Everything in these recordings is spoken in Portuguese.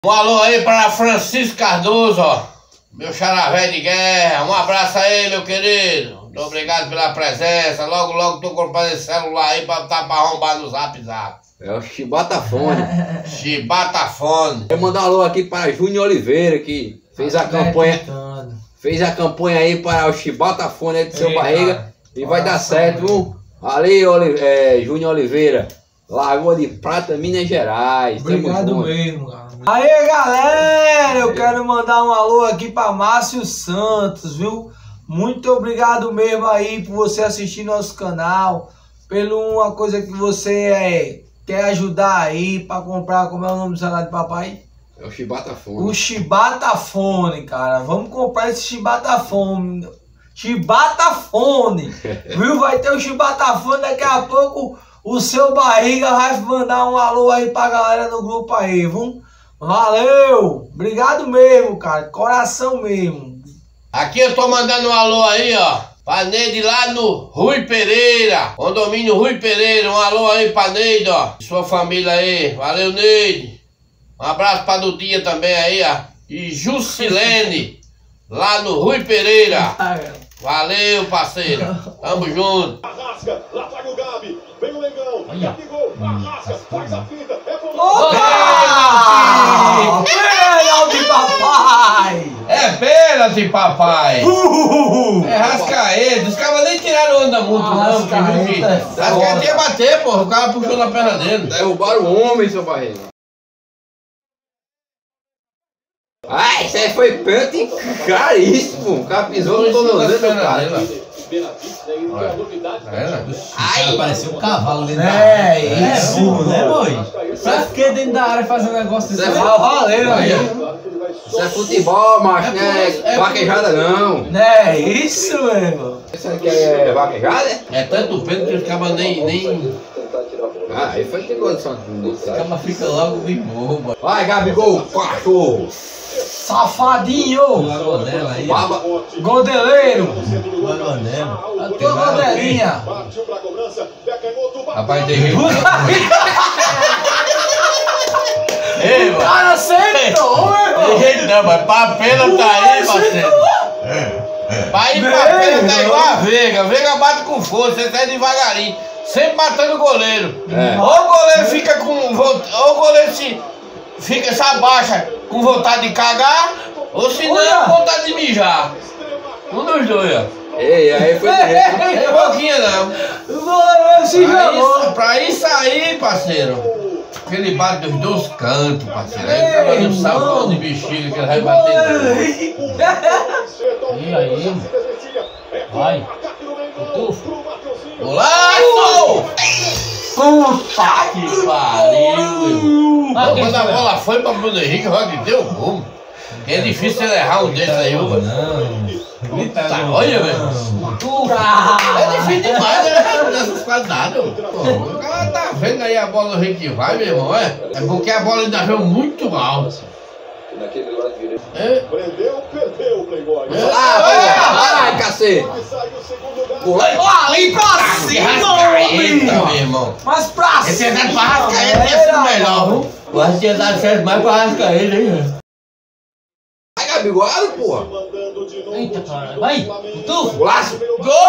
Um alô aí para Francisco Cardoso, ó. Meu xaravé de guerra. Um abraço aí, meu querido. Muito obrigado pela presença. Logo, logo tô comprando esse celular aí pra arrombar no Zap Zap. É o Chibatafone. Chibatafone. Quero mandar um alô aqui para Júnior Oliveira, que fez a campanha. Fez a campanha aí para o Chibatafone aí do seu Barriga. E vai dar certo, viu? Valeu, Júnior Oliveira. Lagoa de Prata, Minas Gerais. Obrigado mesmo, cara. Aí, galera, eu quero mandar um alô aqui para Márcio Santos, viu? Muito obrigado mesmo aí por você assistir nosso canal, pela uma coisa que você quer ajudar aí para comprar, como é o nome do celular de papai? É o Chibatafone. O Chibatafone, cara. Vamos comprar esse Chibatafone. Chibatafone, viu? Vai ter o Chibatafone daqui a pouco. O seu Barriga vai mandar um alô aí pra galera no grupo aí, viu? Valeu! Obrigado mesmo, cara. Coração mesmo. Aqui eu tô mandando um alô aí, ó. Pra Neide lá no Rui Pereira. Condomínio Rui Pereira. Um alô aí pra Neide, ó. Sua família aí. Valeu, Neide. Um abraço pra Dudinha também aí, ó. E Jusilene. Lá no Rui Pereira. Valeu, parceira. Tamo junto. Arrasca, lá vai o Gabi. Vem o Legão. Gabigol, arrasca, faz a fita. É pro Pênalti, papai! É pênalti, papai! É Rascaeta. Os caras nem tiraram onda muito, não. Rascaeta ia bater, porra. O cara puxou na perna dele. Derrubaram o homem, seu Barriga. Ai, isso aí foi pênalti caríssimo. O cara pisou no tornozelo do cara. Ai, parecia um cavalo dentro da área. É isso, burro, né, boi? Pra que dentro da área fazer um negócio desse? Isso é valeu aí. Isso é futebol, macho, não é vaquejada não. Não é isso, mesmo. Isso aqui é vaquejada? É tanto pênalti que os caras nem... Ah, aí foi que condição. Os caras ficam logo de bobo. Vai, Gabigol, cachorro. Safadinho! Godela aí. Godeleiro! Godela. Godelinha! Rapaz, tem jeito. Ei, O cara acertou, meu irmão! Tem jeito não, mas pra pênalti tá aí, parceiro. Pra ir pra pênalti tá igual a Veiga. A Veiga bate com força, você sai devagarinho. Sempre matando o goleiro. Ou o goleiro fica com... Ou o goleiro se abaixa com vontade de cagar, ou se não, com vontade de mijar. Um dos dois, ó. Ei, aí foi direito. Não é pouquinho não. O goleiro se jogou! Pra isso aí, parceiro. Aquele bate dos dois cantos, parceiro. Aí o cara não sabe qual de bexiga que ele vai bater. E aí? Vai. Golaço! Puta que pariu! Quando a bola foi pra Bruno Henrique, o Rock deu gol. É difícil ele errar um desses aí, mano. Não. Olha, velho. É difícil demais, né? Nessas qualidades. O cara tá vendo aí a bola do Henrique vai, meu irmão, é? É porque a bola ainda veio muito alto. Prendeu, perdeu o Playboy. Vai, cacete. Ali pra cima, meu irmão. mas pra Esse cima! é dado pra Rascaeta, ia ser o melhor, viu? Eu acho que ia dar certo mais pra Rascaeta, hein? Vai, Gabigol, porra. Eita, cara. Vai. Tu. Golaço. Gol!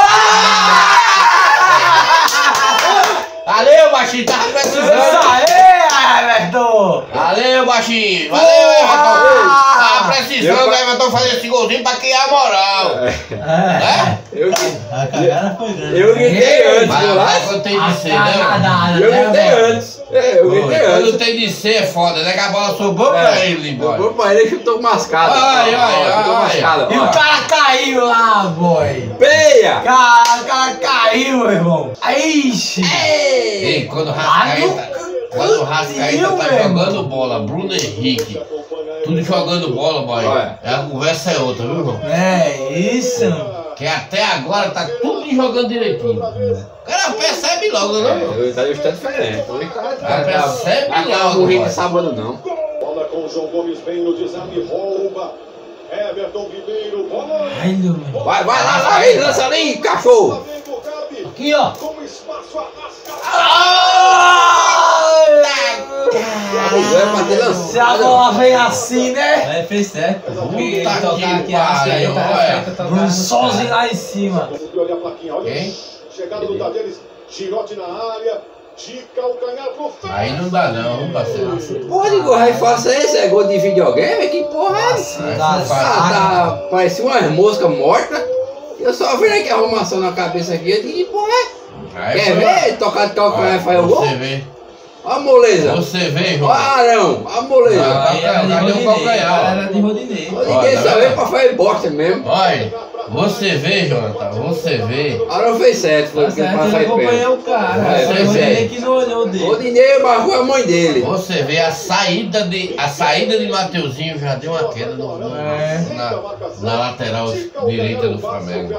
Valeu, baixinho, tava precisando. Isso aí, Everton! Valeu, baixinho. Valeu, Everton. Tava precisando, Everton, fazer esse golzinho pra criar moral. Né? A cagada foi grande. Eu gritei antes, Mas golaço. quando tem de ser, né? Eu gritei antes. Eu gritei Quando antes. tem de ser é foda, né? Que a bola sobrou pra ele embora. Jogou pra ele e chutou mascado. Ai, Chutou mascado. E o cara caiu lá, boy! Peia! O cara caiu, meu irmão! Ixi! Ei, quando o Rascaeta tá jogando bola, Bruno Henrique, tudo jogando bola, boy. A conversa é outra, viu, irmão? É isso! Que até agora tá tudo jogando direitinho. O cara percebe logo, né? O estádio está diferente. O cara percebe não logo. morri de sábado, não. Bola com o João Gomes bem no desarme, rouba. Everton Ribeiro, bola. Ai, meu irmão! Vai lá, vai, lança ali, cachorro! Aqui, ó. Com espaço, arrasca. Gol é pra ter lançado. Se a bola vem assim, né? É, fez certo. Porque Puta tocar que aqui pariu, olha. Sozinho lá em cima. Olha a plaquinha, olha. Quem? Chegada do Tadeusz, girote na área, de calcanhar pro Fred. Aí não dá não, parceiro. Porra de gol aí faça esse, é gol de videogame? Que porra é essa? Tá, parecia umas moscas mortas. Eu só vendo aqui a arrumação na cabeça aqui, eu digo, que porra é? Aí Quer ver? Tocar de calcanhar e faz o gol? Você vê. Ó a moleza. Você vê, Ó João. Arão, ó a moleza. Cadê o calcanhar? Era de Rodinei. Ninguém Olha, sabe pra fazer bosta mesmo. Olha, você vê, Jonathan, você vê. Arão fez certo, foi Tá porque certo, pra ele sair acompanhou perto. o cara. É, Foi o fez Rodinei certo. que não olhou dele. O dinheiro barrou a mãe dele. Você vê a saída de Mateuzinho já deu uma queda na lateral direita do Flamengo.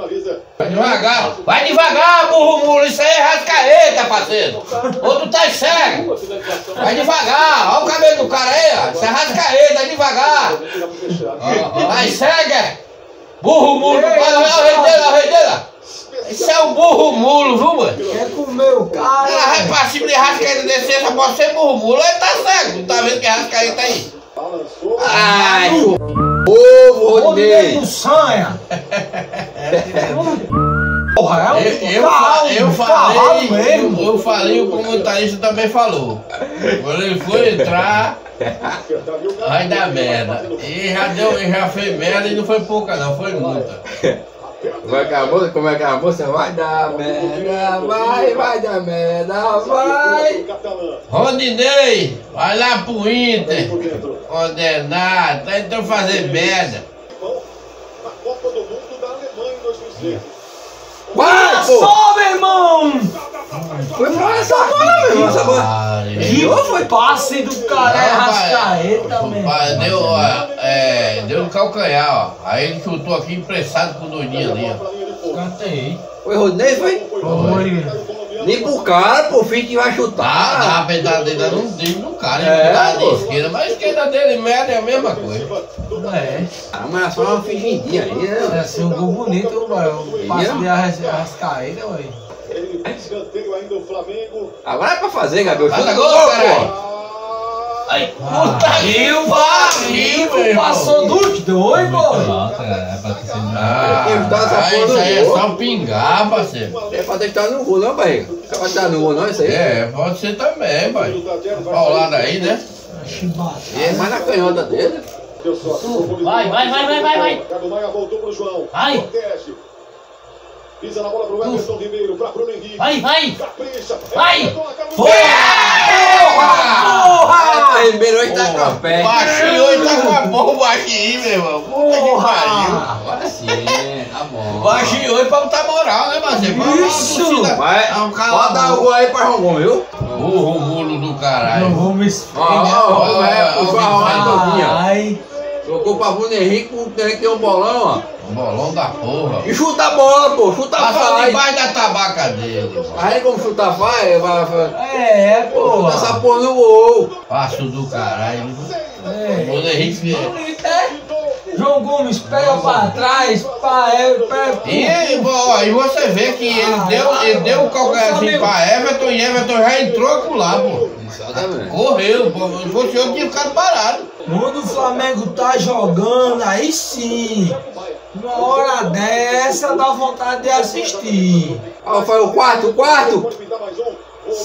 Vai devagar, burro mulo, isso aí é rascaeta, parceiro. Outro tá cego. Vai devagar, olha o cabelo do cara aí, ó. Isso é rascaeta, vai devagar. Vai cega. Burro mulo do cara, olha o rei dela. Isso é um burro mulo, viu, mano? Quer comer o cara? Ela vai pra cima de rascaeta descer, só pode ser burro mulo, ele tá cego. Não tá vendo que é rascaeta aí? Ai, povo, Rodinei Rodinei. do Sanha. Porra, é Eu falei, o comentarista também falou. Quando ele foi entrar, vai dar merda. E já fez merda e não foi pouca não, foi muita. Como é que é a moça? Como é que é a moça? Vai dar merda, vai dar merda, vai. Rodinei, vai lá pro Inter. Condenado, tá então fazer merda. Na Copa do Mundo da Alemanha em 2006. Vai, pô! Só, meu irmão! Foi pra essa bola, meu irmão, essa bola. Que foi passe do cara, é rascaeta, mesmo. Deu no calcanhar, ó. Aí ele chutou aqui emprestado pro doidinho ali, ó. Cantei. Foi Rodinei, foi? Nem pro cara, por fim que vai Dá chutar. a pedrada no dedo do cara, É, ele tá pô. de esquerda, mas a esquerda dele merda é a mesma coisa. É. Ah, mas é só uma fingidinha aí, né? É ser um gol bonito, o passe de rascaeta, ué. Escanteio ainda o Flamengo. Agora é pra fazer, Gabriel. Faz Chuta gol, gol, caralho. pô. Ai, puta que pariu, meu irmão. Passou dos dois, boy. É pra ter sido. Isso aí é só pingar, parceiro. É pra deixar no gol, não, barriga? É pra estar no gol, não, isso aí? É, pode ser também, pai. Paulada aí, né? É mais na canhota dele. Vai. Ricardo Maia voltou pro João. Vai. Protege. Pisa na bola pro Everton Ribeiro, pra Bruno Henrique. Vai. Capricha. Vai. Everton acabou. Porra! Ribeiro hoje tá com a pé. Baixinho hoje tá com a bomba baixinho, meu irmão. Puta que pariu. Agora sim, tá bom. Baixinho hoje pra botar moral, né, parceiro? Isso. Vai, É um pode dar o gol aí pra Rongão, viu? burro mulo do caralho. Não vou me esfregar. Ó, o João aí, Todinha. Ai. Trocou pra Bruno Henrique, o Henrique tem um bolão, ó. Um bolão da porra. E chuta a bola, pô, chuta Passou faz. debaixo da tabaca dele. Aí como chuta faz, vai. É, pô. Chuta essa porra no gol. Passo do caralho. É. Bruno Henrique. João Gomes pega pra trás, E você vê que ele deu o calcanharzinho pra Everton e Everton já entrou com lá, pô. Exatamente. Correu, pô. Se fosse eu, tinha ficado parado. Quando o Flamengo tá jogando, aí sim. Uma hora dessa dá vontade de assistir. Ó, foi o quarto. Pode pintar mais um.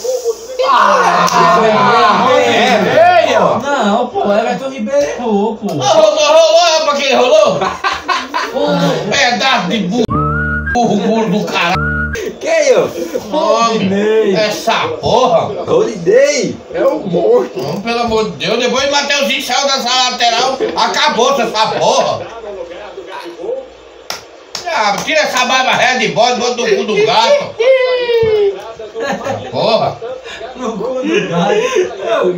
Não, pô, Everton Ribeiro errou, pô. Rolou, pra quem rolou? Pedaço de burro do caralho. Quem, ó? Homem, essa porra. Rodinei. É um monstro. Não, pelo amor de Deus, depois o Mateuzinho saiu dessa lateral, acabou essa porra. Ah, tira essa barba ré de bode, bota no cu do gato. Porra. No cu do gato.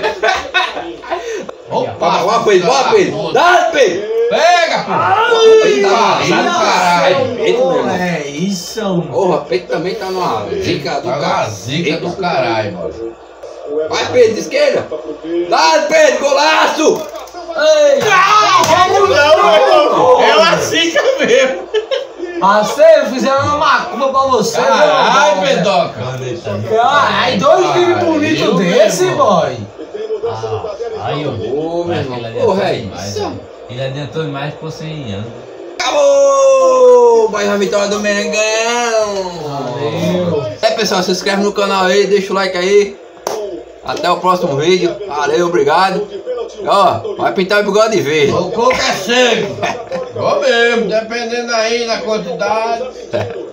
Opa, Bora, Pedro. Dá, Pedro. pega, pô. Caralho. É isso. Porra, Pedro também tá numa zica do Tá uma caralho. zica do caralho, mano. Vai, Pedro, de esquerda. Dá, Pedro, golaço. Ei, Vamos não, meu irmão. É uma zica mesmo. parceiro, fizeram uma macumba pra você. Caralho, Pedoca. Aí dois times bonitos meu desse, irmão. boy. Aí, ó. Ô, meu irmão. Ele Ô, adiantou rei. demais, velho. Ele adiantou demais por 100 anos. Acabou! Mais uma vitória do Mengão! Valeu. É, pessoal, se inscreve no canal aí, deixa o like aí. Até o próximo vídeo. Valeu, obrigado. Ó, vai pintar o bigode de verde. O coco é seco. Ó mesmo, dependendo aí da quantidade.